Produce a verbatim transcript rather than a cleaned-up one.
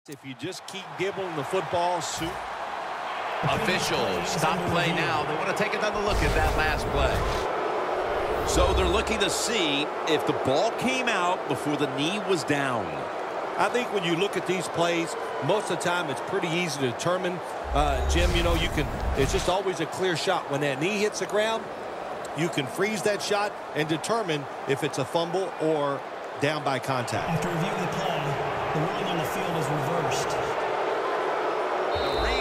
If you just keep gibbling the football, soon. Officials, stop play now. They want to take another look at that last play. So they're looking to see if the ball came out before the knee was down. I think when you look at these plays, most of the time it's pretty easy to determine. Uh, Jim, you know, you can, it's just always a clear shot. When that knee hits the ground, you can freeze that shot and determine if it's a fumble or down by contact. After reviewing the play, the ruling on the field is reversed. The